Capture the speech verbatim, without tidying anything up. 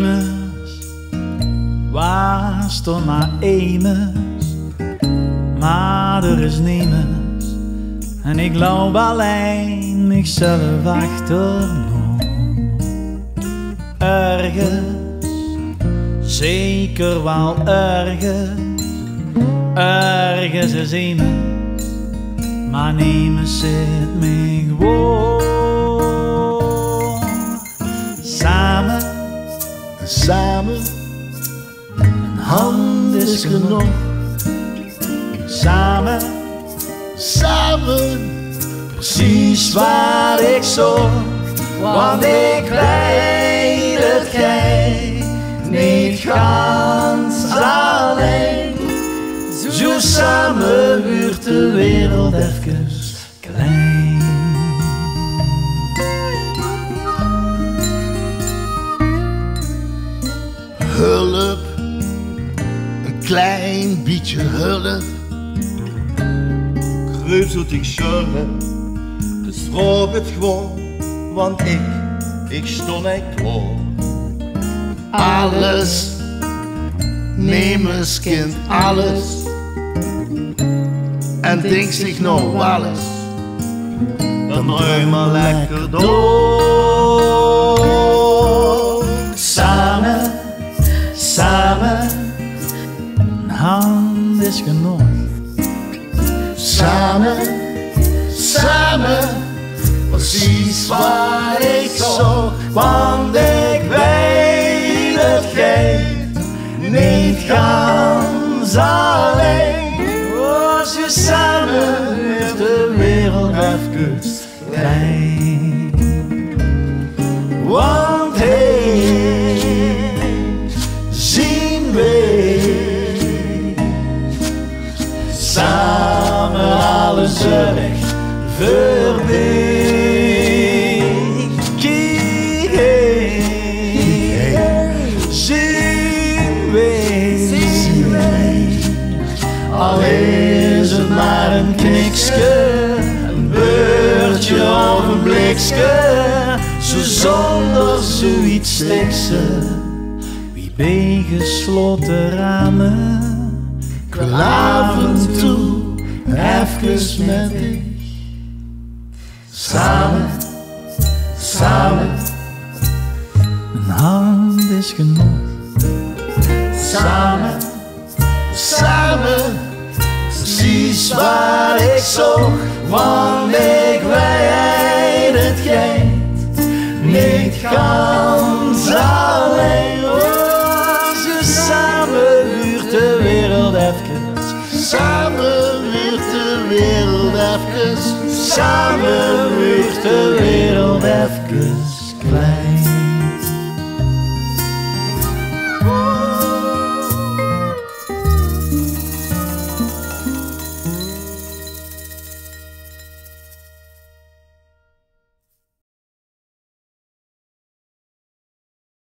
immers was er maar immers, maar er is niemers en ik loop alleen mezelf achterna. Ergens, zeker wel ergens, ergens is immers, maar niemers zit me gewoon. Samen, Samen, een hand is genoeg. samen, Samen, precies waar ik zocht, want ik weet het gij niet gans alleen. Zo samen wordt de wereld even klein. hulp, een klein beetje hulp. Kruip zoet ik schulden, dus roep het gewoon, want ik, ik stond niet klaar. Alles, neem eens kind, alles. En denk zich nou alles, Dan ruim maar lekker door. Samen, samen, een hand is genoeg. samen, samen, precies waar ik zocht. Want ik weet het gij niet gans alleen. Als je samen is de wereld even klein. Want hey, zien we samen alle zorg voorbij. Zien we, al is het maar een knikske, een beurtje of een blikske, zo zonder zoiets stikse. Wie bij gesloten ramen, ik wil af en toe even met dich. Samen, samen, een hand is genoeg. Samen, samen, precies waar ik zocht, want ik weet het gij niet gans alleen. Als je samen huurt de wereld even, samen weer de wereld even. samen huurt de wereld even klein.